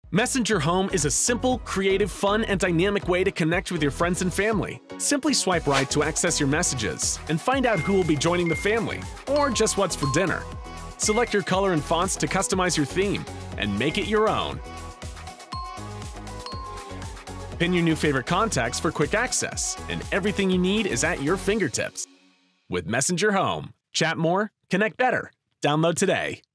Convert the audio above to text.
Messenger Home is a simple, creative, fun, and dynamic way to connect with your friends and family. Simply swipe right to access your messages and find out who will be joining the family, or just what's for dinner. Select your color and fonts to customize your theme and make it your own. Pin your new favorite contacts for quick access, and everything you need is at your fingertips. With Messenger Home, chat more, connect better. Download today.